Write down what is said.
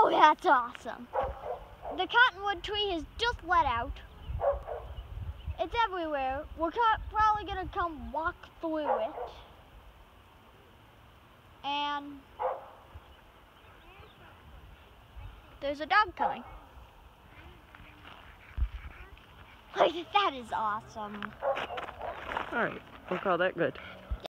Oh, that's awesome. The cottonwood tree has just let out. It's everywhere. We're probably gonna come walk through it. And there's a dog coming. That is awesome. All right, we'll call that good.